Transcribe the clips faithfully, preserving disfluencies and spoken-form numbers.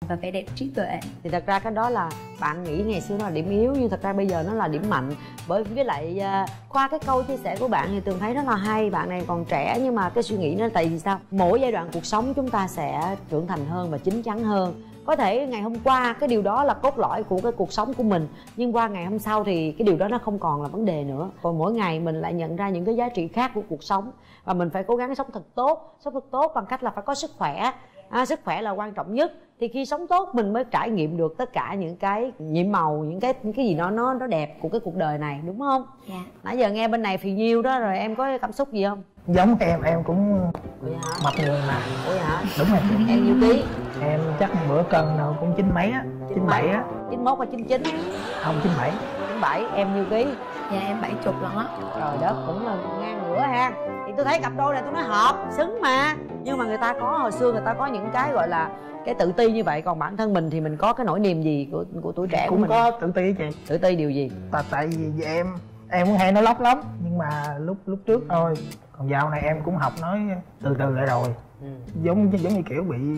và vẻ đẹp trí tuệ. Thì thật ra cái đó là bạn nghĩ ngày xưa nó là điểm yếu, nhưng thật ra bây giờ nó là điểm mạnh. Bởi với lại uh, qua cái câu chia sẻ của bạn thì Tường thấy rất là hay. Bạn này còn trẻ nhưng mà cái suy nghĩ nó tại vì sao? Mỗi giai đoạn cuộc sống chúng ta sẽ trưởng thành hơn và chín chắn hơn. Có thể ngày hôm qua cái điều đó là cốt lõi của cái cuộc sống của mình, nhưng qua ngày hôm sau thì cái điều đó nó không còn là vấn đề nữa. Còn mỗi ngày mình lại nhận ra những cái giá trị khác của cuộc sống. Và mình phải cố gắng sống thật tốt. Sống thật tốt bằng cách là phải có sức khỏe. À, sức khỏe là quan trọng nhất. Thì khi sống tốt mình mới trải nghiệm được tất cả những cái nhiệm màu, những cái những cái gì nó nó nó đẹp của cái cuộc đời này, đúng không? Dạ. Nãy giờ nghe bên này phì nhiêu đó rồi, em có cảm xúc gì không? Giống em, em cũng mập người mà. Ủa vậy hả? Đúng rồi. Em nhiêu ký? Em chắc bữa cân nào cũng chín mấy á, chín bảy á. chín mốt hay chín chín? Không, chín bảy. chín bảy, em nhiêu ký? Dạ em bảy chục lần á. Trời đất, cũng là ngang ngửa ha. Thì tôi thấy cặp đôi này tôi nói hợp, xứng mà. Nhưng mà người ta có, hồi xưa người ta có những cái gọi là cái tự ti như vậy. Còn bản thân mình thì mình có cái nỗi niềm gì của của tuổi trẻ cũng của mình? Cũng có tự ti chị. Tự ti điều gì? Tại tại vì em em cũng hay nói lóc lắm, nhưng mà lúc lúc trước thôi. Còn dạo này em cũng học nói từ từ lại rồi. Ừ. Giống giống như kiểu bị.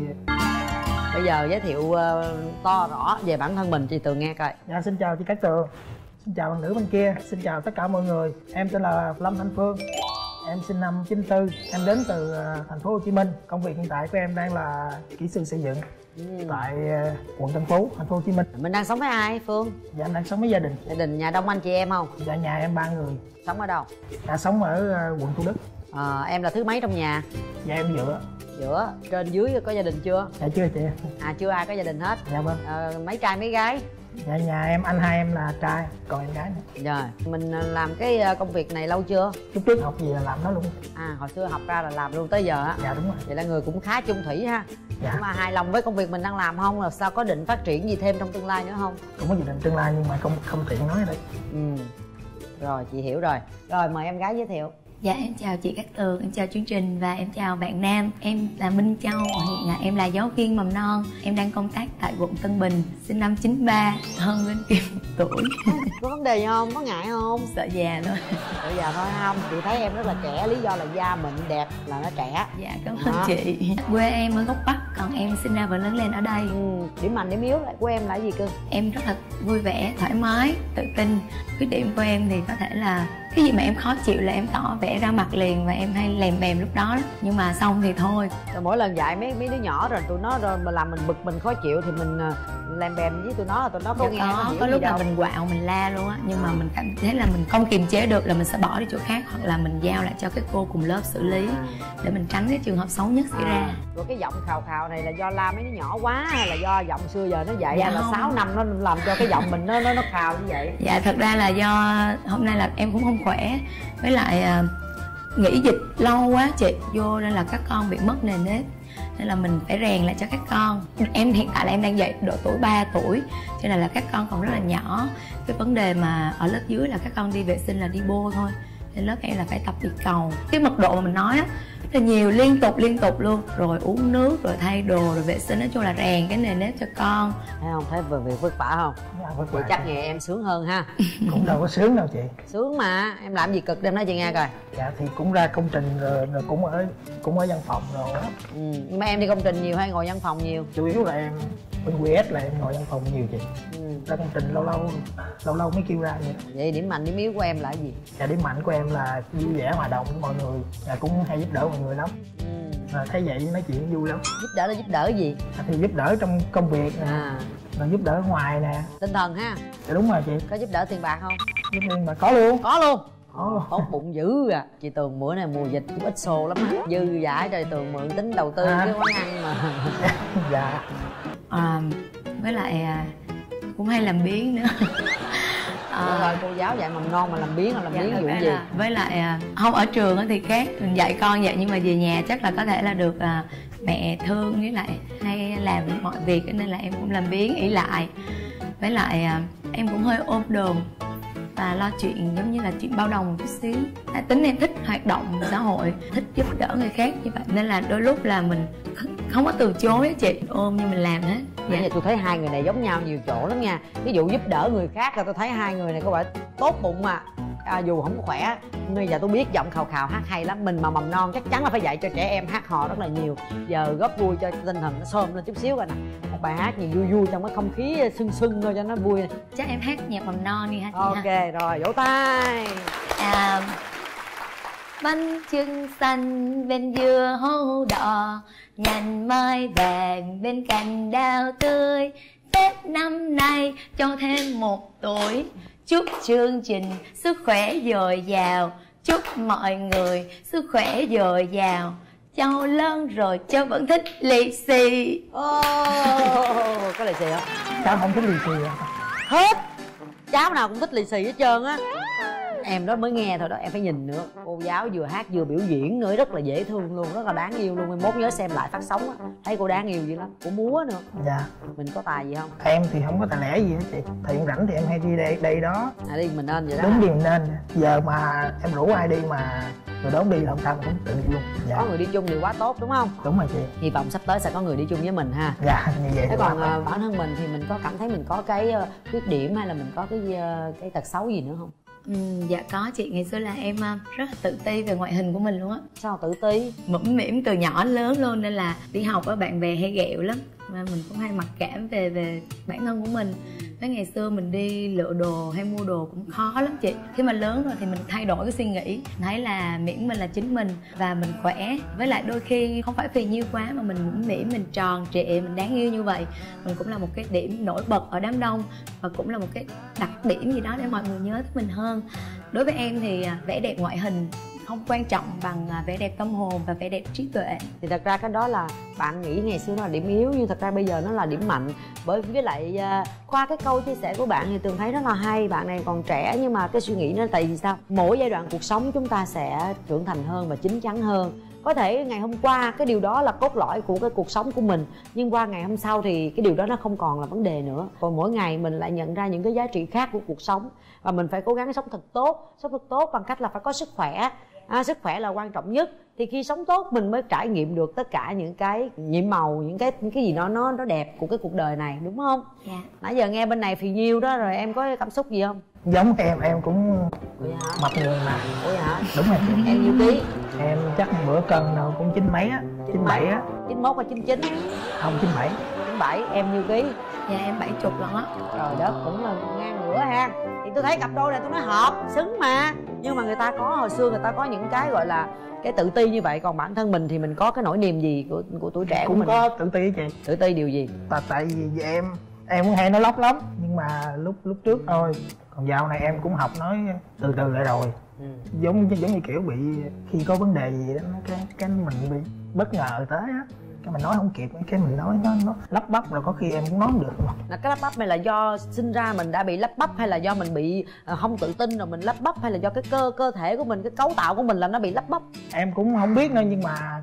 Bây giờ giới thiệu uh, to rõ về bản thân mình chị Tường nghe coi. Dạ, xin chào chị Cát Tường. Xin chào bạn nữ bên kia. Xin chào tất cả mọi người. Em tên là Lâm Thanh Phương. Em sinh năm chín tư. Em đến từ uh, thành phố Hồ Chí Minh. Công việc hiện tại của em đang là kỹ sư xây dựng. Ừ. Tại uh, quận Tân Phú, thành phố Hồ Chí Minh. Mình đang sống với ai Phương? Dạ em đang sống với gia đình. Gia đình nhà đông anh chị em không? Dạ nhà em ba người. Sống ở đâu? Dạ sống ở uh, quận Thủ Đức. À, em là thứ mấy trong nhà? Dạ em giữa. Giữa. Trên dưới có gia đình chưa? Dạ chưa chị. À chưa ai có gia đình hết. Dạ vâng. À, mấy trai mấy gái? Dạ nhà em anh hai em là trai, còn em gái nữa. Rồi mình làm cái công việc này lâu chưa? Lúc trước học gì là làm nó luôn. À hồi xưa học ra là làm luôn tới giờ á? Dạ đúng rồi. Vậy là người cũng khá chung thủy ha. Dạ. Nhưng mà hài lòng với công việc mình đang làm không? Là sao có định phát triển gì thêm trong tương lai nữa không? Cũng có dự định tương lai nhưng mà không không tiện nói ở đây. Ừ. Rồi chị hiểu rồi. Rồi mời em gái giới thiệu. Dạ em chào chị Cát Tường, em chào chương trình và em chào bạn nam. Em là Minh Châu, hiện là em là giáo viên mầm non. Em đang công tác tại quận Tân Bình, sinh năm chín ba, hơn bên Kim một tuổi. Có vấn đề gì không? Có ngại không? Sợ già thôi. Sợ già thôi không? Chị thấy em rất là trẻ, lý do là da mịn đẹp là nó trẻ. Dạ cảm ơn đó. Chị. Quê em ở gốc Bắc, còn em sinh ra và lớn lên ở đây. Ừ. Điểm mạnh, điểm yếu lại của em là gì cưng? Em rất là vui vẻ, thoải mái, tự tin. Khuyết điểm của em thì có thể là cái gì mà em khó chịu là em tỏ vẻ ra mặt liền và em hay lèm bèm lúc đó, nhưng mà xong thì thôi. Rồi mỗi lần dạy mấy mấy đứa nhỏ rồi tụi nó rồi mà làm mình bực mình khó chịu thì mình lèm bèm với tụi nó, tụi nó có dạ nghe có, có lúc là mình quạo mình la luôn á, nhưng mà mình cảm thấy là mình không kiềm chế được là mình sẽ bỏ đi chỗ khác hoặc là mình giao lại cho cái cô cùng lớp xử lý à. Để mình tránh cái trường hợp xấu nhất xảy à. ra. Rồi cái giọng khào khào này là do la mấy đứa nhỏ quá hay là do giọng xưa giờ nó vậy, dạ hay là không. sáu năm nó làm cho cái giọng mình nó nó nó khào như vậy? Dạ thật ra là do hôm nay là em cũng không khỏe, với lại uh, nghỉ dịch lâu quá chị vô nên là các con bị mất nền nếp, nên là mình phải rèn lại cho các con. Em hiện tại là em đang dạy độ tuổi ba tuổi cho nên là các con còn rất là nhỏ. Cái vấn đề mà ở lớp dưới là các con đi vệ sinh là đi bô thôi, nên lớp em là phải tập đi cầu. Cái mật độ mà mình nói á là nhiều, liên tục liên tục luôn, rồi uống nước rồi thay đồ rồi vệ sinh, nói chung là rèn cái nền nếp cho con. Thấy không, thấy về việc vất vả không? Dạ, vất vả. Chắc nghề em sướng hơn ha. Cũng đâu có sướng đâu chị. Sướng mà, em làm gì cực đem nói chị nghe coi. Dạ thì cũng ra công trình rồi, rồi cũng ở cũng ở văn phòng rồi đó. Ừ, nhưng mà em đi công trình nhiều hay ngồi văn phòng nhiều? Chủ yếu là em bên quy ét là em ngồi văn phòng nhiều chị. Ừ. Ra công trình lâu lâu lâu lâu mới kêu ra vậy. Vậy điểm mạnh điểm yếu của em là cái gì? Dạ điểm mạnh của em là vui vẻ hòa đồng với mọi người, dạ, cũng hay giúp đỡ mọi người lắm. Ừ. À, thấy vậy nói chuyện vui lắm. Giúp đỡ là giúp đỡ gì? À, thì giúp đỡ trong công việc nè, à. Rồi giúp đỡ ở ngoài nè. Tinh thần ha? Dạ đúng rồi chị. Có giúp đỡ tiền bạc không? Giúp tiền mà có luôn. Có luôn. Oh. Tốt bụng dữ à. Chị Tường bữa này mùa dịch cũng ít xô lắm á. Dư dãi rồi Tường mượn tính đầu tư à. Cái quán ăn mà. Dạ à, với lại à, cũng hay làm biếng nữa. À, rồi cô giáo dạy mầm non mà làm biếng là làm dạ, biếng vụ gì? Là, với lại à, không ở trường thì khác, mình dạy con vậy nhưng mà về nhà chắc là có thể là được à, mẹ thương với lại hay làm mọi việc nên là em cũng làm biếng ỷ lại. Với lại à, em cũng hơi ôm đồm và lo chuyện giống như là chuyện bao đồng một chút xíu. À, tính em thích hoạt động xã hội, thích giúp đỡ người khác như vậy nên là đôi lúc là mình không có từ chối chị, ôm như mình làm hết. Vậy là tôi thấy hai người này giống nhau nhiều chỗ lắm nha. Ví dụ giúp đỡ người khác là tôi thấy hai người này có vẻ tốt bụng mà. À, dù không khỏe, bây giờ tôi biết giọng khào khào hát hay lắm. Mình mà mầm non chắc chắn là phải dạy cho trẻ em hát hò rất là nhiều. Giờ góp vui cho tinh thần nó xôm lên chút xíu coi nè. Một bài hát gì vui vui trong cái không khí sưng sưng thôi cho nó vui. Chắc em hát nhạc mầm non đi ha chị. Ok ha. rồi, vỗ tay. À, bánh chưng xanh bên dưa hấu đỏ, nhành mai vàng bên cành đào tươi. Tết năm nay cho thêm một tuổi, chúc chương trình sức khỏe dồi dào, chúc mọi người sức khỏe dồi dào. Cháu lớn rồi cháu vẫn thích lì xì. Oh, có lì xì không? Cháu không thích lì xì à? Hết, cháu nào cũng thích lì xì hết trơn á. Em đó mới nghe thôi đó, em phải nhìn nữa. Cô giáo vừa hát vừa biểu diễn nữa, rất là dễ thương luôn, rất là đáng yêu luôn. Mai mốt nhớ xem lại phát sóng á, thấy cô đáng yêu dữ lắm. Cô múa nữa. Dạ. Mình có tài gì không? Em thì không có tài lẻ gì hết chị. Thì em rảnh thì em hay đi đây, đây đó. À, đi mình nên vậy đó. Đúng gì mình nên. Giờ mà em rủ ai đi mà người đó không đi là không sao, cũng tự đi luôn. Dạ. Có người đi chung thì quá tốt đúng không? Đúng rồi chị. Hy vọng sắp tới sẽ có người đi chung với mình ha. Dạ, như vậy. Thế còn uh, bản thân mình thì mình có cảm thấy mình có cái uh, khuyết điểm hay là mình có cái uh, cái tật xấu gì nữa không? Ừ, dạ có chị. Ngày xưa là em rất là tự ti về ngoại hình của mình luôn á. Sao tự ti? Mũm mĩm từ nhỏ đến lớn luôn, nên là đi học á bạn bè hay ghẹo lắm. Mà mình cũng hay mặc cảm về về bản thân của mình. Tới ngày xưa mình đi lựa đồ hay mua đồ cũng khó lắm chị. Khi mà lớn rồi thì mình thay đổi cái suy nghĩ, thấy là miễn mình là chính mình và mình khỏe. Với lại đôi khi không phải phì nhiêu quá mà mình mũm mĩm, mình tròn trịa, mình đáng yêu như vậy, mình cũng là một cái điểm nổi bật ở đám đông, và cũng là một cái đặc điểm gì đó để mọi người nhớ tới mình hơn. Đối với em thì vẻ đẹp ngoại hình không quan trọng bằng vẻ đẹp tâm hồn và vẻ đẹp trí tuệ. Thì thật ra cái đó là bạn nghĩ ngày xưa nó là điểm yếu, nhưng thật ra bây giờ nó là điểm mạnh. Bởi với lại qua cái câu chia sẻ của bạn thì Tường thấy rất là hay. Bạn này còn trẻ nhưng mà cái suy nghĩ nó tại vì sao? Mỗi giai đoạn cuộc sống chúng ta sẽ trưởng thành hơn và chín chắn hơn. Có thể ngày hôm qua cái điều đó là cốt lõi của cái cuộc sống của mình, nhưng qua ngày hôm sau thì cái điều đó nó không còn là vấn đề nữa. Còn mỗi ngày mình lại nhận ra những cái giá trị khác của cuộc sống, và mình phải cố gắng sống thật tốt. Sống thật tốt bằng cách là phải có sức khỏe. À, sức khỏe là quan trọng nhất. Thì khi sống tốt mình mới trải nghiệm được tất cả những cái nhiệm màu, những cái những cái gì nó nó nó đẹp của cái cuộc đời này, đúng không? Dạ. Nãy giờ nghe bên này phì nhiêu đó rồi, em có cảm xúc gì không? Giống em, em cũng mập người mà. Ủa vậy hả? Đúng rồi chị. Em nhiêu ký? Em chắc bữa cân nào cũng chín mấy á, chín bảy á. chín mốt hay chín chín? Không, chín bảy. chín bảy. Em nhiêu ký? Dạ em bảy chục lần á. Trời đất, cũng là ngang ngửa ha. Thì tôi thấy cặp đôi này tôi nói hợp, xứng mà. Nhưng mà người ta có, hồi xưa người ta có những cái gọi là cái tự ti như vậy. Còn bản thân mình thì mình có cái nỗi niềm gì của của tuổi trẻ của cũng mình? Cũng có tự ti chị. Tự ti điều gì? Tại tại vì em em cũng hay nói lóc lắm, nhưng mà lúc lúc trước thôi. Còn dạo này em cũng học nói từ từ lại rồi. Ừ. Giống giống như kiểu bị khi có vấn đề gì đó cái cái mình bị bất ngờ tới á, cái mình nói không kịp, cái mình nói nó nó lắp bắp rồi có khi em cũng nói không được. Là cái lắp bắp này là do sinh ra mình đã bị lắp bắp, hay là do mình bị không tự tin rồi mình lắp bắp, hay là do cái cơ cơ thể của mình, cái cấu tạo của mình là nó bị lắp bắp? Em cũng không biết nữa, nhưng mà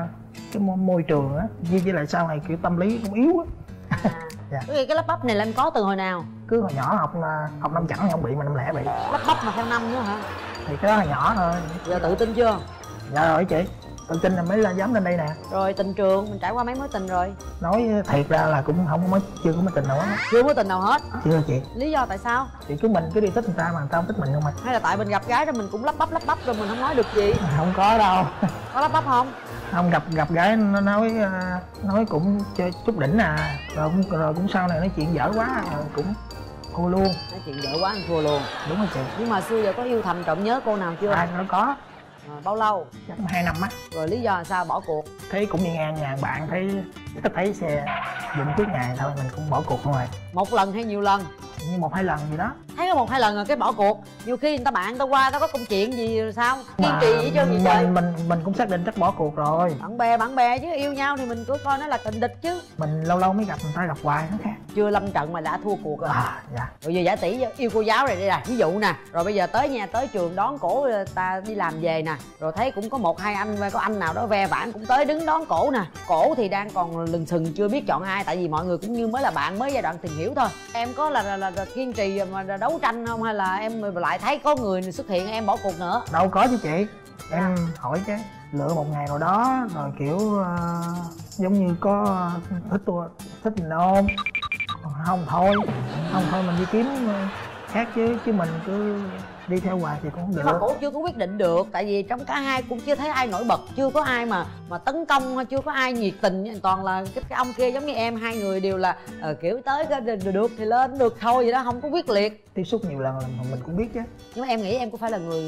cái môi trường á, với với lại sau này kiểu tâm lý cũng yếu á. À. Dạ. Cái, cái lắp bắp này là em có từ hồi nào? Cứ hồi nhỏ học học năm chẵn không bị mà năm lẻ bị. Lắp bắp mà theo năm nữa hả? Thì cái đó là nhỏ thôi. Giờ tự tin chưa? Dạ rồi chị, tự tin là mới là dám lên đây nè. Rồi tình trường, mình trải qua mấy mối tình rồi? Nói thiệt ra là cũng không có, chưa có mối tình nào hết. Chưa mối tình nào hết? Chưa chị. Lý do tại sao? Thì cứ mình cứ đi thích người ta mà người ta không thích mình không mà. Hay là tại mình gặp gái rồi mình cũng lắp bắp lắp bắp rồi mình không nói được gì? Không có đâu. Có lắp bắp không? Không, gặp gặp gái nó nói nói cũng chơi chút đỉnh à, rồi cũng rồi cũng sau này nói chuyện dở quá rồi cũng thua luôn. Nói chuyện dở quá anh thua luôn. Đúng rồi chị. Nhưng mà xưa giờ có yêu thầm trộm nhớ cô nào chưa? À, nó có. À, bao lâu? Chắc hai năm á. Rồi lý do là sao bỏ cuộc? Thấy cũng đi ngang nhà bạn thấy thấy xe dựng trước ngày thôi mình cũng bỏ cuộc rồi. Một lần hay nhiều lần? Như một hai lần gì đó. Thấy có một hai lần rồi cái bỏ cuộc. Nhiều khi người ta bạn người ta qua người ta có công chuyện gì rồi sao? Kiên Mà trì vậy chứ gì mình, chơi? mình mình cũng xác định chắc bỏ cuộc rồi. Bạn bè bạn bè chứ, yêu nhau thì mình cứ coi nó là tình địch chứ. Mình lâu lâu mới gặp, người ta gặp hoài nó khác. Chưa lâm trận mà đã thua cuộc rồi. À dạ. Rồi giờ giả tỷ yêu cô giáo rồi đây là ví dụ nè. Rồi bây giờ tới nhà tới trường đón cổ ta đi làm về nè. Rồi thấy cũng có một hai anh, có anh nào đó ve vãn cũng tới đứng đón cổ nè. Cổ thì đang còn lừng sừng chưa biết chọn ai, tại vì mọi người cũng như mới là bạn, mới giai đoạn tìm hiểu thôi. Em có là, là, là, là kiên trì mà đấu tranh không, hay là em lại thấy có người xuất hiện em bỏ cuộc nữa? Đâu có chứ chị. Em à. hỏi chứ lựa một ngày nào đó rồi kiểu uh, giống như có thích tôi thích mình không, còn không thôi không thôi mình đi kiếm uh, khác chứ chứ mình cứ đi theo hoài thì cũng không được. Nhưng mà cổ chưa có quyết định được, tại vì trong cả hai cũng chưa thấy ai nổi bật, chưa có ai mà mà tấn công, chưa có ai nhiệt tình, toàn là cái, cái ông kia giống như em, hai người đều là uh, kiểu tới cái được thì lên, được thôi vậy đó, không có quyết liệt. Tiếp xúc nhiều lần là mình cũng biết chứ. Nhưng mà em nghĩ em có phải là người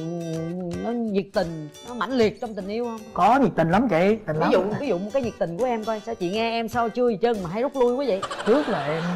nó nhiệt tình, nó mãnh liệt trong tình yêu không? Có nhiệt tình lắm chị, tình ví lắm. dụ ví dụ một cái nhiệt tình của em coi, sao chị nghe em sao chưa gì chân mà hay rút lui quá vậy? Trước là em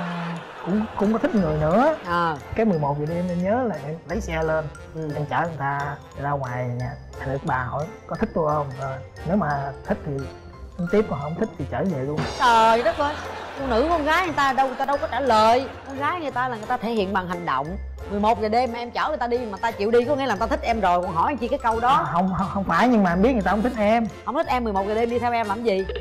cũng cũng có thích người nữa. À. Cái mười một giờ đêm em nhớ là em lấy xe lên, ừ. em chở người ta ra ngoài nhà, thành được bà hỏi có thích tôi không, rồi nếu mà thích thì em tiếp, còn không thích thì trở về luôn. Trời đất ơi, phụ nữ con gái người ta đâu người ta đâu có trả lời, con gái người ta là người ta thể hiện bằng hành động. Mười một giờ đêm mà em chở người ta đi mà ta chịu đi có nghĩa là người ta thích em rồi, còn hỏi chi cái câu đó. À, không, không không phải, nhưng mà em biết người ta không thích em. Không thích em, mười một giờ đêm đi theo em làm gì?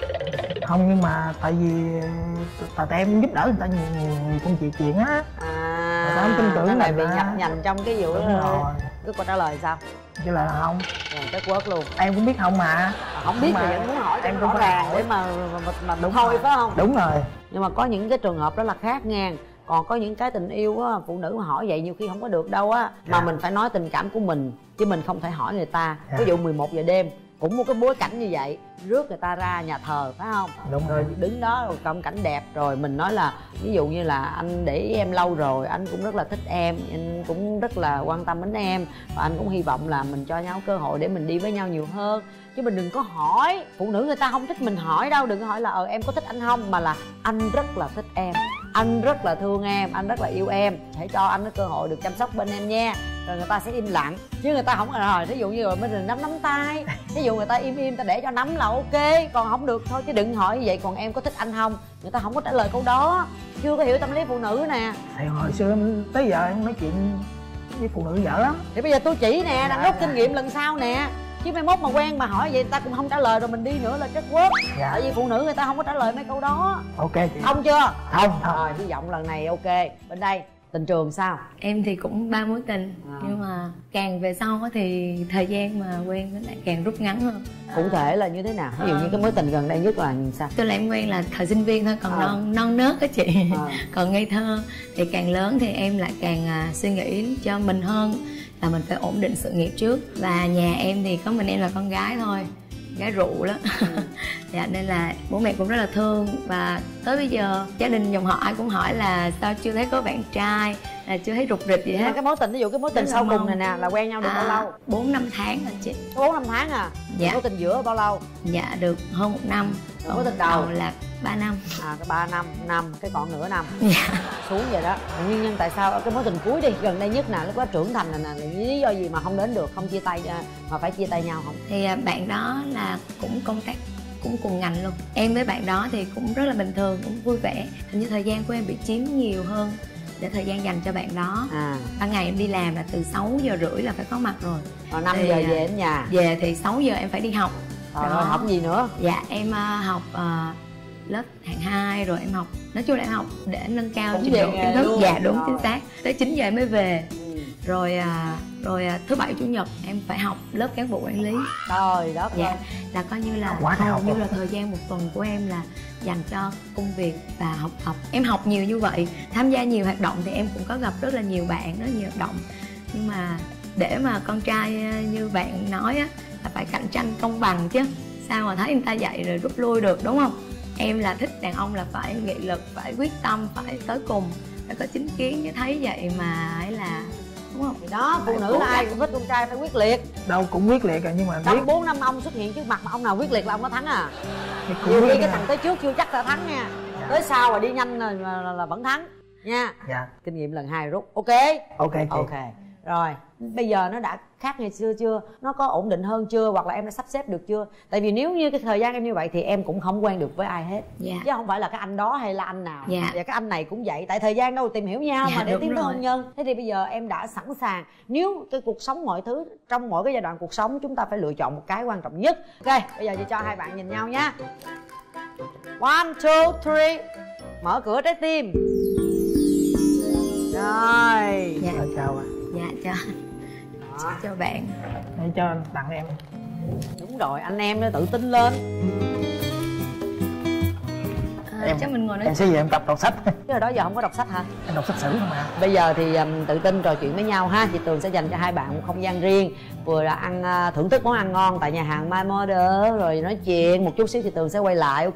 Không, nhưng mà tại vì tại em giúp đỡ người ta nhiều, nhiều, nhiều công việc chuyện á. À, người ta không tin tưởng này là bị nhập nhằn trong cái vụ đó rồi. Cứ câu trả lời sao? Chứ là không. Rồi tới quất luôn. Em cũng biết không mà. À, không biết mà vẫn muốn hỏi em rõ ràng để mà mà, mà, mà đúng thôi phải không? Đúng rồi. Nhưng mà có những cái trường hợp đó là khác nha. Còn có những cái tình yêu á, phụ nữ mà hỏi vậy nhiều khi không có được đâu á. Mà dạ. mình phải nói tình cảm của mình, chứ mình không thể hỏi người ta. Dạ. Ví dụ mười một giờ đêm cũng một cái bối cảnh như vậy, rước người ta ra nhà thờ phải không? Đúng rồi. Rồi Đứng đó rồi cầm cảnh đẹp rồi mình nói là ví dụ như là anh để ý em lâu rồi, anh cũng rất là thích em, anh cũng rất là quan tâm đến em, và anh cũng hy vọng là mình cho nhau cơ hội để mình đi với nhau nhiều hơn. Chứ mình đừng có hỏi, phụ nữ người ta không thích mình hỏi đâu, đừng có hỏi là ờ em có thích anh không, mà là anh rất là thích em, anh rất là thương em, anh rất là yêu em, hãy cho anh cái cơ hội được chăm sóc bên em nha. Rồi người ta sẽ im lặng, chứ người ta không rồi thí dụ như rồi mình nắm nắm tay, ví dụ người ta im im ta để cho nắm là ok, còn không được thôi, chứ đừng hỏi như vậy. Còn em có thích anh không, người ta không có trả lời câu đó, chưa có hiểu tâm lý phụ nữ nè. Thì hồi xưa em tới giờ em nói chuyện với phụ nữ dở lắm. Thì bây giờ tôi chỉ nè, đang rút kinh nghiệm lần sau nè, chứ mai mốt mà quen mà hỏi vậy người ta cũng không trả lời rồi mình đi nữa là chất quất. Dạ. Tại vì phụ nữ người ta không có trả lời mấy câu đó. Ok chị. Không chưa? Không, không. Rồi hy vọng lần này ok. Bên đây tình trường sao? Em thì cũng ba mối tình, à. nhưng mà càng về sau thì thời gian mà quen nó lại càng rút ngắn hơn. Cụ thể là như thế nào? Ví dụ như cái mối tình gần đây nhất là sao? Tôi là em quen là thời sinh viên thôi, còn à. non non nớt á chị, à. còn ngây thơ. Thì càng lớn thì em lại càng uh, suy nghĩ cho mình hơn, là mình phải ổn định sự nghiệp trước. Và nhà em thì có mình em là con gái thôi, gái rượu đó. Ừ. Dạ, nên là bố mẹ cũng rất là thương. Và tới bây giờ gia đình dòng họ ai cũng hỏi là sao chưa thấy có bạn trai, là chưa thấy rụt rịch gì hết. Cái mối tình, ví dụ cái mối tình rất sau cùng này nè là quen nhau được à, bao lâu? Bốn năm tháng rồi chị. Bốn năm tháng à? Dạ. Mối tình giữa bao lâu? Dạ được hơn một năm. Mối tình đầu là ba năm. À, cái ba năm, năm cái còn nửa năm. Dạ. Xuống vậy đó. Nguyên nhân tại sao cái mối tình cuối đi gần đây nhất nè, lúc đó trưởng thành này nè, lý do gì mà không đến được, không chia tay mà phải chia tay nhau không? Thì bạn đó là cũng công tác cũng cùng ngành luôn. Em với bạn đó thì cũng rất là bình thường, cũng vui vẻ. Hình như thời gian của em bị chiếm nhiều hơn để thời gian dành cho bạn đó. À. Ban ngày em đi làm là từ sáu giờ rưỡi là phải có mặt rồi. Rồi năm giờ về đến nhà. Về thì sáu giờ em phải đi học. Rồi, rồi học gì nữa? Dạ em uh, học uh, lớp hạng hai, rồi em học, nói chung là em học để nâng cao cũng trình độ kiến thức. Luôn. Dạ đúng rồi. Chính xác. Tới chín giờ em mới về. Ừ. Rồi uh, rồi uh, thứ bảy chủ nhật em phải học lớp cán bộ quản lý. Trời đất ơi. Dạ, là coi như là hầu như là thời gian một tuần của em là dành cho công việc và học tập. Em học nhiều như vậy, tham gia nhiều hoạt động thì em cũng có gặp rất là nhiều bạn, rất nhiều hoạt động. Nhưng mà để mà con trai như bạn nói á, là phải cạnh tranh công bằng chứ. Sao mà thấy người ta dạy rồi rút lui được, đúng không? Em là thích đàn ông là phải nghị lực, phải quyết tâm, phải tới cùng, phải có chính kiến, chứ thấy vậy mà ấy là, đúng không? Thì đó, phụ nữ là ai cũng thích con trai phải quyết liệt. Đâu cũng quyết liệt rồi, nhưng mà trong bốn năm ông xuất hiện trước mặt mà ông nào quyết liệt là ông có thắng à. Nhiều khi cái thằng tới trước chưa chắc là thắng nha. Dạ. Tới sau mà đi nhanh là, là, là vẫn thắng nha. Dạ. Kinh nghiệm lần hai rút. Ok. Ok chị. Ok. Rồi, bây giờ nó đã khác ngày xưa chưa? Nó có ổn định hơn chưa? Hoặc là em đã sắp xếp được chưa? Tại vì nếu như cái thời gian em như vậy thì em cũng không quen được với ai hết. Dạ. Chứ không phải là cái anh đó hay là anh nào. Dạ. Và cái anh này cũng vậy. Tại thời gian đâu tìm hiểu nhau. Dạ, mà để tiến tới hôn nhân. Thế thì bây giờ em đã sẵn sàng. Nếu cái cuộc sống mọi thứ, trong mỗi cái giai đoạn cuộc sống chúng ta phải lựa chọn một cái quan trọng nhất. Ok, bây giờ chị cho hai bạn nhìn nhau nha. One, two, three. Mở cửa trái tim. Rồi. Dạ. Rồi, chào ạ. Dạ cho cho, cho bạn. Để cho tặng em. Đúng rồi, anh em nó tự tin lên. À, À, em chắc mình ngồi nói em sẽ về em tập đọc sách. Chứ hồi đó giờ không có đọc sách hả? Em đọc sách sử không à. Bây giờ thì um, tự tin trò chuyện với nhau ha. Chị Tường sẽ dành cho hai bạn một không gian riêng, vừa là ăn uh, thưởng thức món ăn ngon tại nhà hàng My Model, rồi nói chuyện một chút xíu chị Tường sẽ quay lại.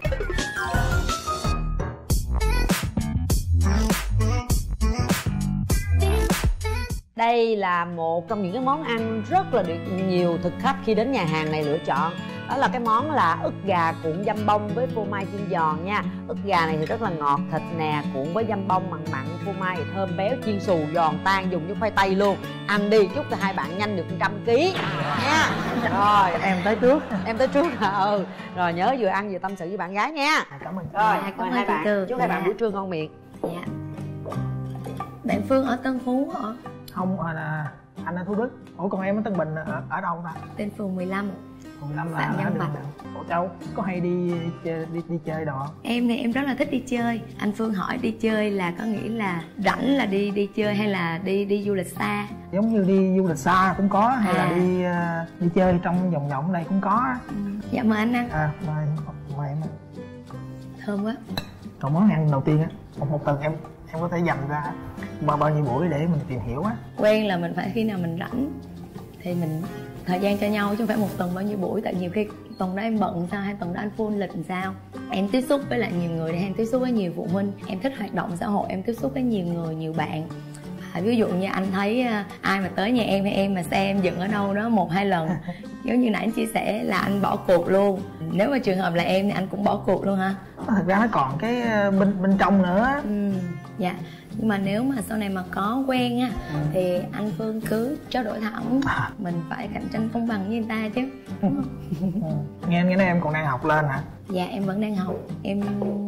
Đây là một trong những cái món ăn rất là được nhiều thực khách khi đến nhà hàng này lựa chọn. Đó là cái món là ức gà cuộn dăm bông với phô mai chiên giòn nha. Ức gà này thì rất là ngọt thịt nè, cuộn với dăm bông mặn mặn, phô mai thì thơm béo, chiên xù giòn tan, dùng với khoai tây luôn. Ăn đi, chúc cho hai bạn nhanh được một trăm ký nha. Rồi Em tới trước. em tới trước hả? Ừ. Rồi nhớ vừa ăn vừa tâm sự với bạn gái nha. À, cảm ơn. Rồi Dạ, cảm mời ơn hai chị bạn. Tường. Chúc hai bạn Dạ. buổi trưa ngon miệng. Dạ. Bạn Phương ở Tân Phú hả? Không, à, là anh ở Thủ Đức. Ủa còn em ở Tân Bình ở, ở đâu ta? Tên phường mười lăm. Quận năm là Phạm ở Văn đường Bạch. nào? Ủa Châu có hay đi chơi, đi đi chơi đồ không? Em thì em rất là thích đi chơi. Anh Phương hỏi đi chơi là có nghĩa là rảnh là đi đi chơi hay là đi đi du lịch xa? Giống như đi du lịch xa cũng có, hay À. là đi uh, đi chơi trong vòng vòng này cũng có. Ừ. Dạ mời anh ăn. À mời mời em. Thơm quá. Còn món ăn đầu tiên á, một một tuần em em có thể dành ra bao bao nhiêu buổi để mình tìm hiểu á? Quen là mình phải khi nào mình rảnh thì mình thời gian cho nhau chứ không phải một tuần bao nhiêu buổi, tại nhiều khi tuần đó em bận sao hay tuần đó anh full lịch làm sao. Em tiếp xúc với lại nhiều người, em tiếp xúc với nhiều phụ huynh, em thích hoạt động xã hội, em tiếp xúc với nhiều người nhiều bạn. À, ví dụ như anh thấy uh, ai mà tới nhà em hay em mà xe em dừng ở đâu đó một hai lần giống như nãy anh chia sẻ là anh bỏ cuộc luôn. Nếu mà trường hợp là em thì anh cũng bỏ cuộc luôn hả? Thật ra nó còn cái uh, bên bên trong nữa. Ừ, dạ. Nhưng mà nếu mà sau này mà có quen á Ừ. thì anh Phương cứ trao đổi thẳng. À. Mình phải cạnh tranh công bằng với người ta chứ. Ừ. Nghe nghe nói em còn đang học lên hả? Dạ em vẫn đang học. Em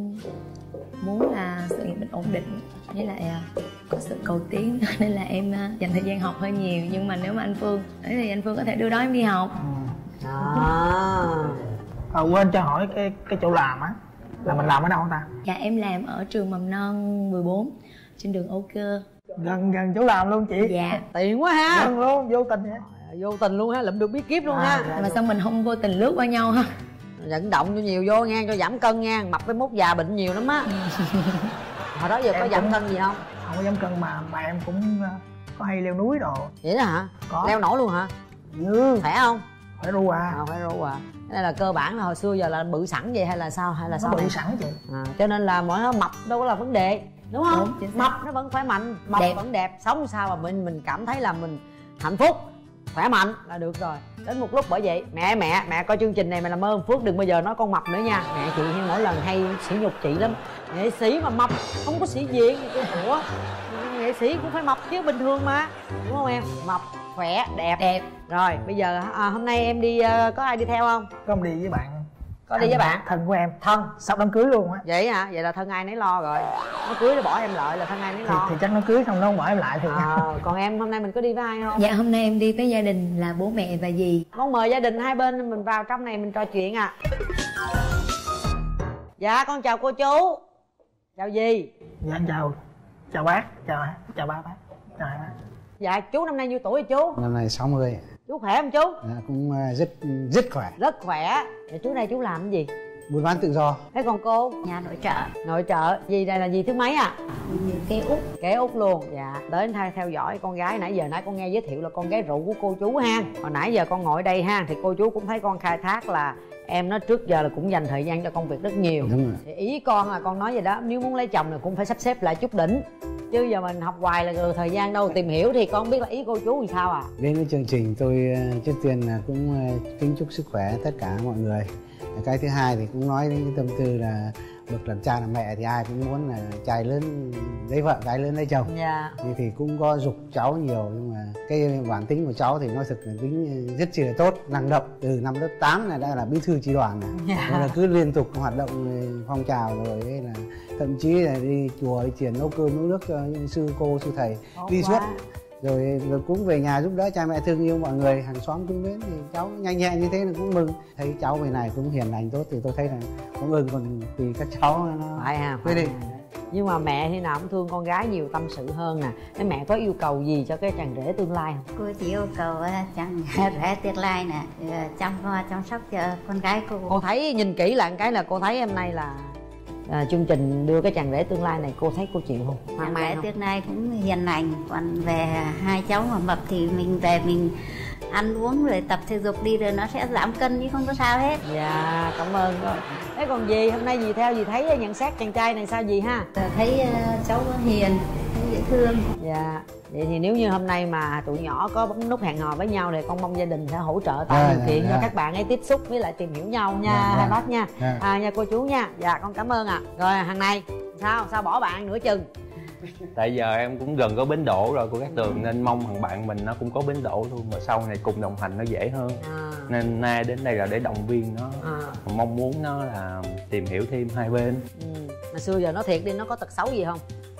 muốn là sự nghiệp mình ổn định với lại à, có sự cầu tiến nên là em à, dành thời gian học hơi nhiều. Nhưng mà nếu mà anh Phương ấy thì anh Phương có thể đưa đón em đi học. Ừ. À. À, quên cho hỏi cái cái chỗ làm á là mình làm ở đâu ta? Dạ em làm ở trường mầm non mười bốn trên đường Âu Cơ. Gần gần chỗ làm luôn chị. Dạ. Tiện quá ha. Gần luôn, vô tình vậy. Vô tình luôn ha, lụm được bí kíp luôn À, ha. dạ. Mà sao mình không vô tình lướt qua nhau ha? Vận động cho nhiều vô nha, cho giảm cân nha, mập với mốt già bệnh nhiều lắm á. Hồi đó giờ có Em giảm cũng- cân gì không? Không có dám cân mà mà em cũng uh, có hay leo núi đồ. Vậy đó hả? Có. Leo nổi luôn hả? Dư Khỏe không? phải ru à. À, phải ru à. Cái này là cơ bản là hồi xưa giờ là bự sẵn vậy hay là sao, hay là Nó sao bự này? sẵn chị. À, cho nên là mỗi mập đâu có là vấn đề, đúng không? Đúng, chính xác. Mập nó vẫn khỏe mạnh, mập Đẹp. vẫn đẹp, sống sao mà mình mình cảm thấy là mình hạnh phúc, khỏe mạnh là được rồi. Đến một lúc bởi vậy mẹ mẹ mẹ coi chương trình này mày làm ơn Phước đừng bao giờ nói con mập nữa nha. Mẹ chị hay mỗi lần hay sỉ nhục chị lắm, nghệ sĩ mà mập không có sĩ diện. Ủa nghệ sĩ cũng phải mập chứ, bình thường mà, đúng không em? Mập khỏe đẹp. Đẹp. Rồi bây giờ à, hôm nay em đi à, có ai đi theo không? Không đi với bạn. Có đi với bạn? Thân của em. Thân. Sắp đám cưới luôn á. Vậy hả? Vậy là thân ai nấy lo rồi. Nó cưới nó bỏ em lại là thân ai nấy Thì, lo. thì chắc nó cưới xong nó không bỏ em lại thì À, còn em hôm nay mình có đi với ai không? Dạ hôm nay em đi với gia đình là bố mẹ và dì. Con mời gia đình hai bên mình vào trong này mình trò chuyện à. Dạ con chào cô chú. Chào dì. Dạ anh chào. Chào bác. Chào chào ba bác. Chào hai bác. Dạ chú năm nay nhiêu tuổi rồi chú? Năm nay sáu mươi. Chú khỏe không chú? Dạ, cũng ờ, rất rất khỏe. Rất khỏe. Dạ chú này chú làm cái gì? Buôn bán tự do. Thế còn cô? Nhà nội trợ. Nội trợ. Dì đây là dì thứ mấy à? Cây út. Kế út luôn. Dạ đến thay theo dõi con gái. Nãy giờ nãy con nghe giới thiệu là con gái rượu của cô chú ha. Hồi nãy giờ con ngồi đây ha thì cô chú cũng thấy con khai thác là em nói trước giờ là cũng dành thời gian cho công việc rất nhiều. Đúng rồi. Thì ý con là con nói vậy đó, nếu muốn lấy chồng thì cũng phải sắp xếp lại chút đỉnh, chứ giờ mình học hoài là rồi thời gian đâu tìm hiểu. Thì con biết là ý cô chú thì sao à? Đến với chương trình tôi ờ, trước tiên là cũng ờ, kính chúc sức khỏe tất cả mọi người. Cái thứ hai thì cũng nói đến cái tâm tư là bậc làm cha làm mẹ thì ai cũng muốn là trai lớn lấy vợ, gái lớn lấy chồng. Dạ. Thì, thì cũng có giục cháu nhiều, nhưng mà cái bản tính của cháu thì nói thật là tính rất chi là tốt, năng động. Từ năm lớp tám là đã là bí thư chi đoàn này. Dạ. Nên là cứ liên tục hoạt động phong trào rồi ấy, là thậm chí là đi chùa đi truyền nấu cơm nấu nước cho những sư cô sư thầy Tốt đi quá. suốt. Rồi, rồi cũng về nhà giúp đỡ cha mẹ thương yêu mọi người, hàng xóm cũng đến thì cháu nhanh nhẹ như thế là cũng mừng. Thấy cháu về này cũng hiền lành tốt thì tôi thấy là cũng mừng, còn tùy các cháu nó Phải ha, quyết định. nhưng mà mẹ thì nào cũng thương con gái nhiều, tâm sự hơn nè. Thế mẹ có yêu cầu gì cho cái chàng rể tương lai không? Cô chỉ yêu cầu chàng rể tương lai nè chăm lo chăm sóc cho con gái cô. Cô thấy nhìn kỹ lại cái là cô thấy em nay là à, chương trình đưa cái chàng rể tương lai này cô thấy cô chịu không? Chàng rể tương lai cũng hiền lành, còn về hai cháu mà mập thì mình về mình ăn uống rồi tập thể dục đi rồi nó sẽ giảm cân chứ không có sao hết. Dạ cảm ơn con. Thế còn dì hôm nay dì theo dì thấy nhận xét chàng trai này sao dì ha? Thấy uh, cháu hiền, thấy dễ thương. Dạ. Vậy thì nếu như hôm nay mà tụi nhỏ có bấm nút hẹn hò với nhau thì con mong gia đình sẽ hỗ trợ tạo à, điều kiện dạ, cho dạ. các bạn ấy tiếp xúc với lại tìm hiểu nhau nha, dạ, hai dạ. bác nha, dạ. À, nha cô chú nha. Dạ con cảm ơn ạ. À. Rồi hàng này sao sao bỏ bạn nữa chừng? Tại giờ em cũng gần có bến đỗ rồi cô Cát Tường, nên mong thằng bạn mình nó cũng có bến đỗ luôn, mà sau này cùng đồng hành nó dễ hơn. À. Nên nay đến đây là để động viên nó, À. mong muốn nó là tìm hiểu thêm hai bên. Ừ. Mà xưa giờ nó thiệt đi, nó có tật xấu gì không?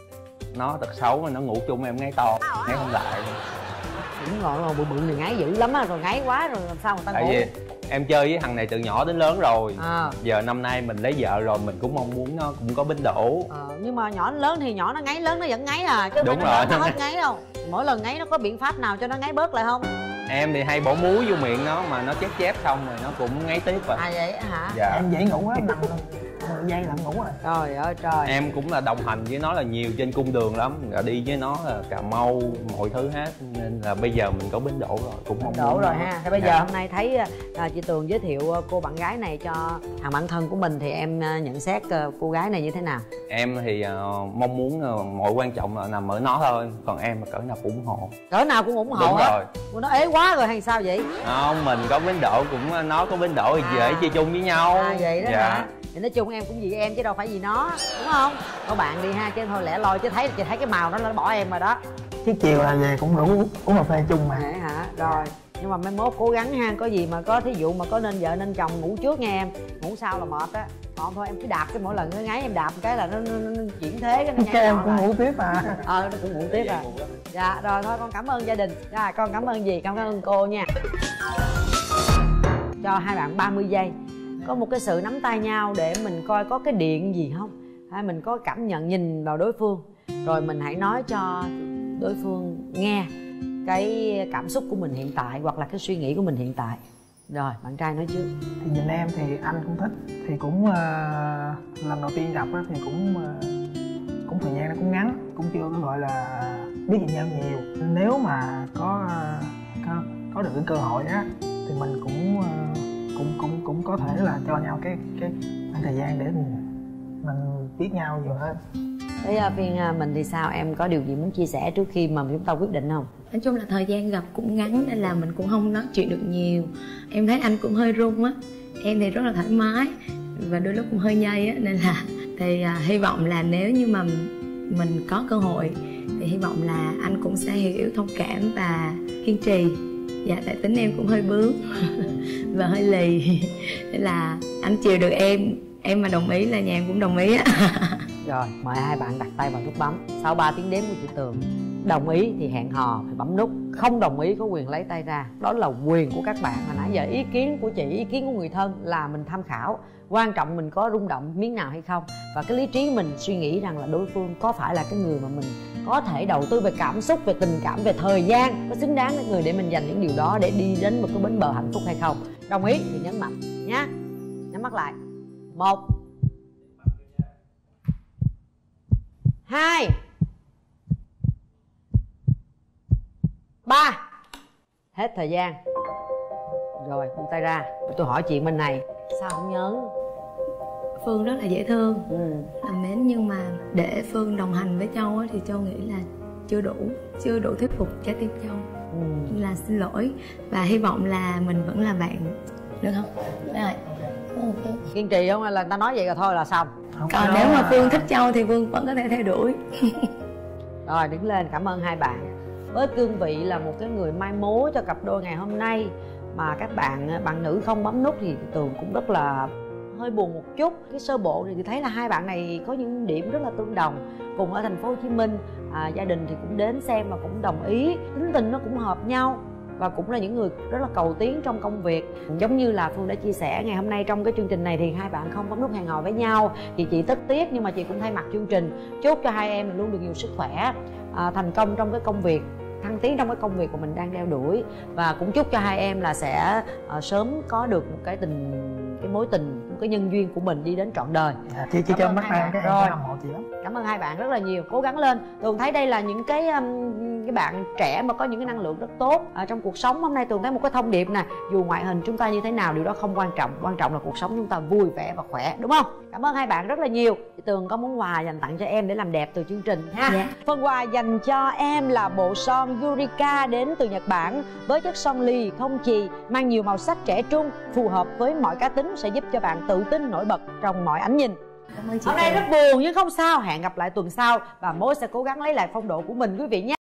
Nó tật xấu mà nó ngủ chung em ngáy to, ngáy không lại. Đúng rồi, rồi bự bự thì ngáy dữ lắm á, rồi ngáy quá rồi làm sao người ta Tại ngủ. vì em chơi với thằng này từ nhỏ đến lớn rồi. À. Giờ năm nay mình lấy vợ rồi, mình cũng mong muốn nó cũng có bến đỗ. Ờ, nhưng mà nhỏ lớn thì nhỏ nó ngáy, lớn nó vẫn ngáy à, chứ không Đúng phải nó rồi. lớn nó hết ngáy đâu. Mỗi lần ngáy nó có biện pháp nào cho nó ngáy bớt lại không? Em thì hay bỏ muối vô miệng nó mà nó chép chép xong rồi nó cũng ngáy tiếp rồi. À vậy hả? Dạ. Em dễ ngủ á, nằm mười giây là ngủ rồi. Trời ơi trời. Em cũng là đồng hành với nó là nhiều trên cung đường lắm, rồi đi với nó là Cà Mau mọi thứ hết, nên là bây giờ mình có bến đỗ rồi cũng mong Đổ muốn rồi nó. ha. Thế bây Dạ. giờ hôm nay thấy à, chị Tường giới thiệu cô bạn gái này cho thằng bạn thân của mình thì em à, nhận xét à, cô gái này như thế nào? Em thì uh, mong muốn uh, mọi quan trọng là nằm ở nó thôi, còn em là cỡ nào cũng ủng hộ. Cỡ nào cũng ủng hộ Đúng hết. rồi. Cô nó ế quá rồi hay sao vậy? Không, mình có bến đỗ cũng nó có bến đỗ thì À. dễ chơi chung với nhau. À vậy đó Dạ. hả? Thì nói chung em cũng vì em chứ đâu phải vì nó, đúng không? Có bạn đi ha, chứ thôi lẻ loi chứ thấy chị thấy cái màu đó nó bỏ em rồi đó. Chiếc chiều là về cũng rủ uống cà phê chung mà. Vậy hả? Rồi. Nhưng mà mai mốt cố gắng ha, có gì mà có thí dụ mà có nên vợ nên chồng ngủ trước nha em, ngủ sau là mệt á. Còn thôi em cứ đạp cái mỗi lần nó ngáy em đạp một cái là nó, nó, nó, nó chuyển thế cái nó Cái em nhỏ cũng lại. ngủ tiếp mà. Ờ nó cũng ngủ tiếp à. Dạ rồi thôi con cảm ơn gia đình. Dạ con cảm ơn dì, cảm ơn cô nha. Cho hai bạn ba mươi giây có một cái sự nắm tay nhau để mình coi có cái điện gì không, hay mình có cảm nhận nhìn vào đối phương, rồi mình hãy nói cho đối phương nghe cái cảm xúc của mình hiện tại hoặc là cái suy nghĩ của mình hiện tại. Rồi bạn trai nói trước. Thì nhìn em thì anh cũng thích, thì cũng uh, lần đầu tiên gặp á, thì cũng uh, cũng thời gian nó cũng ngắn, cũng chưa có gọi là biết về nhau nhiều. Nếu mà có uh, có, có được cái cơ hội á thì mình cũng uh, cũng cũng cũng có thể là cho nhau cái cái thời gian để mình mình biết nhau nhiều hơn. Thế Phiên mình thì sao, em có điều gì muốn chia sẻ trước khi mà chúng ta quyết định không? Nói chung là thời gian gặp cũng ngắn nên là mình cũng không nói chuyện được nhiều. Em thấy anh cũng hơi run á, em thì rất là thoải mái và đôi lúc cũng hơi nhây á, nên là thì à, hy vọng là nếu như mà mình có cơ hội thì hy vọng là anh cũng sẽ hiểu, thông cảm và kiên trì. Dạ, tại tính em cũng hơi bướng và hơi lì, nên là anh chiều được em, em mà đồng ý là nhà em cũng đồng ý á. Rồi mời hai bạn đặt tay vào nút bấm. Sau ba tiếng đếm của chị Tường, đồng ý thì hẹn hò thì bấm nút, không đồng ý có quyền lấy tay ra. Đó là quyền của các bạn. Hồi nãy giờ ý kiến của chị, ý kiến của người thân là mình tham khảo, quan trọng mình có rung động miếng nào hay không, và cái lý trí mình suy nghĩ rằng là đối phương có phải là cái người mà mình có thể đầu tư về cảm xúc, về tình cảm, về thời gian, có xứng đáng với người để mình dành những điều đó để đi đến một cái bến bờ hạnh phúc hay không. Đồng ý thì nhấn mạnh nhá. Nhắm mắt lại. Một, hai, ba. Hết thời gian. Rồi buông tay ra. Tôi hỏi chuyện bên này, sao không nhớ? Phương rất là dễ thương, Ừ. là mến, nhưng mà để Phương đồng hành với Châu á, thì Châu nghĩ là chưa đủ, chưa đủ thuyết phục trái tim Châu. Ừ. Nên là xin lỗi và hy vọng là mình vẫn là bạn, được không? Rồi. Kiên trì không hay là người ta nói vậy rồi thôi là xong? Không Còn có nếu mà mà. Phương thích Châu thì Phương vẫn có thể theo đuổi. Rồi đứng lên, cảm ơn hai bạn. Với cương vị là một cái người mai mối cho cặp đôi ngày hôm nay mà các bạn bạn nữ không bấm nút thì Tường cũng rất là hơi buồn một chút. Cái sơ bộ thì thấy là hai bạn này có những điểm rất là tương đồng, cùng ở thành phố Hồ Chí Minh, à, gia đình thì cũng đến xem và cũng đồng ý, tính tình nó cũng hợp nhau và cũng là những người rất là cầu tiến trong công việc. Giống như là Phương đã chia sẻ ngày hôm nay trong cái chương trình này thì hai bạn không bấm nút hẹn hò với nhau thì chị rất tiếc, nhưng mà chị cũng thay mặt chương trình chúc cho hai em luôn được nhiều sức khỏe, à, thành công trong cái công việc, thăng tiến trong cái công việc của mình đang đeo đuổi, và cũng chúc cho hai em là sẽ uh, sớm có được một cái tình cái mối tình một cái nhân duyên của mình đi đến trọn đời. À, chị chị cho mắt em cái em hâm mộ chị lắm. Cảm ơn hai bạn rất là nhiều, cố gắng lên. Tường thấy đây là những cái um, cái bạn trẻ mà có những cái năng lượng rất tốt ở trong cuộc sống. Hôm nay Tường thấy một cái thông điệp nè, dù ngoại hình chúng ta như thế nào điều đó không quan trọng, quan trọng là cuộc sống chúng ta vui vẻ và khỏe, đúng không? Cảm ơn hai bạn rất là nhiều. Tường có món quà dành tặng cho em để làm đẹp từ chương trình ha. Dạ. Phần quà dành cho em là bộ son Yurika đến từ Nhật Bản với chất son lì không chì, mang nhiều màu sắc trẻ trung, phù hợp với mọi cá tính, sẽ giúp cho bạn tự tin nổi bật trong mọi ánh nhìn. Cảm ơn chị. Hôm nay rất buồn nhưng không sao, hẹn gặp lại tuần sau và Mối sẽ cố gắng lấy lại phong độ của mình quý vị nhé.